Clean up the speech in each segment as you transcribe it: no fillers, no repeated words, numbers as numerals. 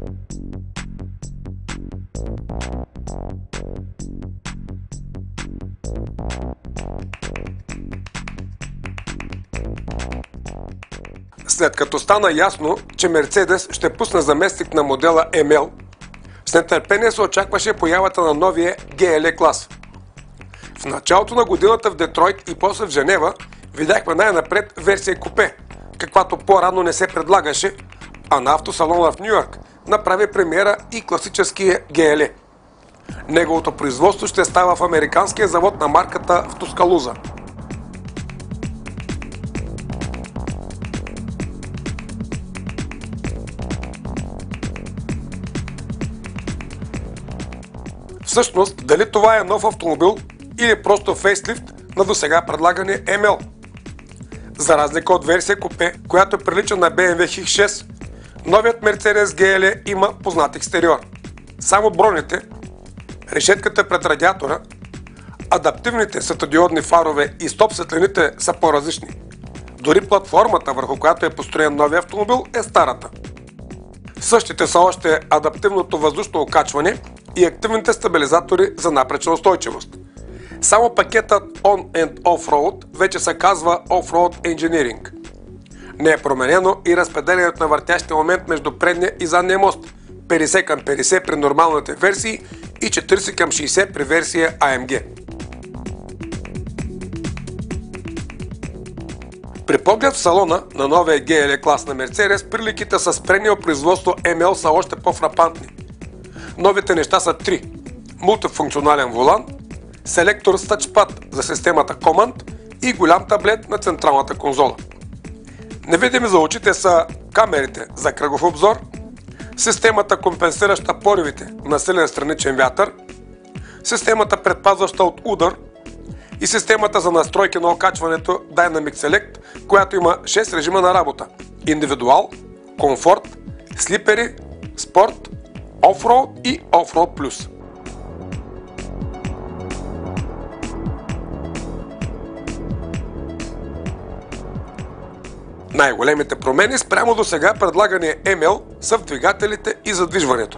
След като стана ясно, че Мерцедес ще пусне заместник на модела ML, с нетърпение се очакваше появата на новия GLE клас. В началото на годината в Детройт и после в Женева видяхме най-напред версия купе, каквато по-рано не се предлагаше, а на автосалона в Нью-Йорк направи премиера и класическия GLE. Неговото производство ще става в американския завод на марката в Тускалуза. Всъщност, дали това е нов автомобил или просто фейслифт на досега предлагания ML? За разлика от версия купе, която прилича на BMW X6, новият Mercedes GLE има познат екстериор. Само броните, решетката пред радиатора, адаптивните светодиодни фарове и стоп светлините са по-различни. Дори платформата, върху която е построен новия автомобил, е старата. Същите са още адаптивното въздушно окачване и активните стабилизатори за напречна устойчивост. Само пакетът On and Off-Road вече се казва Off-Road Engineering. Не е променено и разпределението на въртящия момент между предния и задния мост 50 към 50 при нормалните версии и 40 към 60 при версия AMG. При поглед в салона на новия GLE клас на Mercedes, приликите с предния производство ML са още по-фрапантни. Новите неща са 3. Мултифункционален волан, селектор с тъчпад за системата Command и голям таблет на централната конзола. Невидими за очите са камерите за кръгов обзор, системата компенсираща поривите на силен страничен вятър, системата предпазваща от удар и системата за настройки на окачването Dynamic Select, която има 6 режима на работа: индивидуал, комфорт, слипери, спорт, Off-Road и Off-Road Plus. Най-големите промени спрямо до сега предлагания ML са в двигателите и задвижването.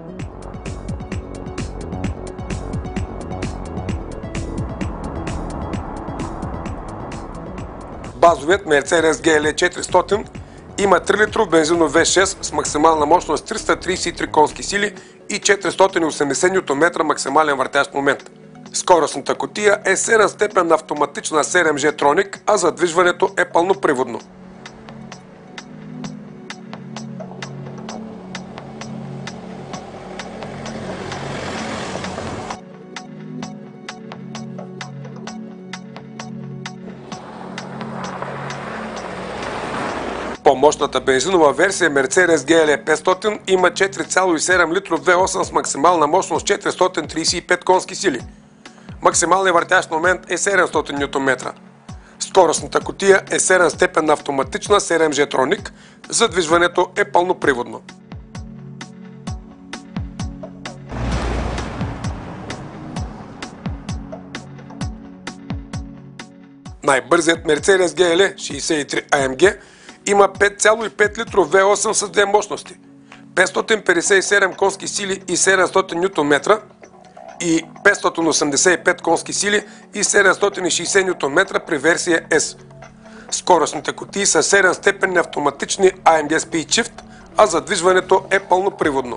Базовият Mercedes GLE 400 има 3-литров бензинов V6 с максимална мощност 333 конски сили и 480 Нм максимален въртящ момент. Скоростната кутия е 7-степенна автоматична 7G Tronic, а задвижването е пълноприводно. По-мощната бензинова версия Mercedes GLE 500 има 4,7 литров V8 с максимална мощност 435 конски сили. Максималният въртящ момент е 700 Нм. Скоростната кутия е 7-степенна автоматична 7G Tronic, задвижването е пълноприводно. Най-бързият Mercedes GLE 63 AMG има 5,5 литров V8 с две мощности, 557 конски сили и 700 Нм и 585 конски сили и 760 Нм при версия S. Скоростните кутии са 7-степенни автоматични AMG Speed Shift, а задвижването е пълноприводно.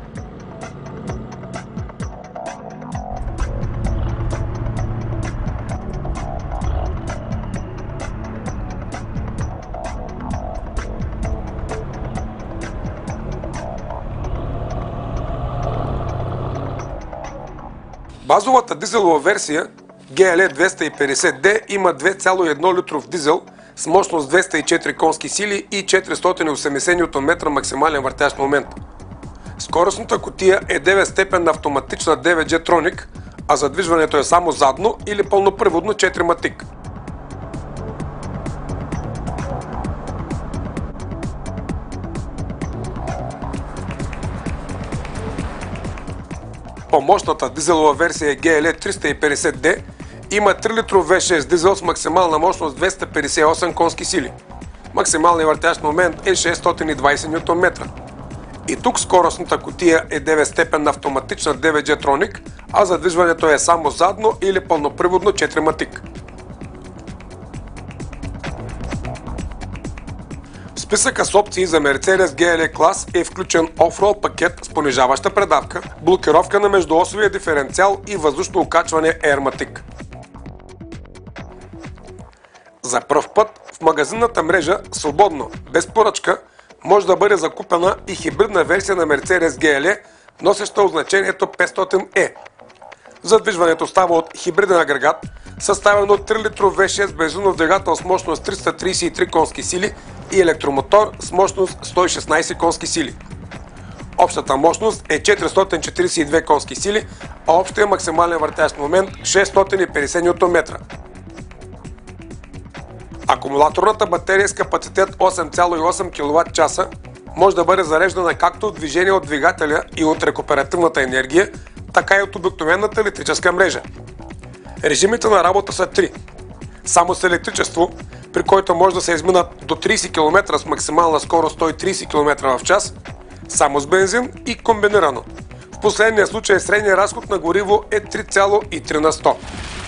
Базовата дизелова версия GLE 250D има 2,1 литров дизел с мощност 204 конски сили и 480 Нм максимален въртящ момент. Скоростната кутия е 9-степенна автоматична 9G Tronic, а задвижването е само задно или пълноприводно 4-матик. По-мощната дизелова версия GLE 350D има 3 литров V6 дизел с максимална мощност 258 конски сили. Максималният въртящ момент е 620 Нм. И тук скоростната кутия е 9-степенна автоматична 9G Tronic, а задвижването е само задно или пълноприводно 4-матик. В списъка с опции за Mercedes GLE клас е включен офрол пакет с понижаваща предавка, блокировка на междуосовия диференциал и въздушно окачване Airmatic. За пръв път в магазинната мрежа свободно, без поръчка, може да бъде закупена и хибридна версия на Mercedes GLE, носеща означението 500E. Задвижването става от хибриден агрегат, съставен от 3-литров V6 бензинов двигател с мощност 333 конски сили и електромотор с мощност 116 конски сили. Общата мощност е 442 конски сили, а общия максимален въртящ момент 650 Нм. Акумулаторната батерия с капацитет 8,8 кВт може да бъде зареждана както от движение от двигателя и от рекуперативната енергия, така и от обикновената електрическа мрежа. Режимите на работа са 3. Само с електричество, при който може да се изминат до 30 км с максимална скорост 130 км в час, само с бензин и комбинирано. В последния случай средният разход на гориво е 3,3 на 100.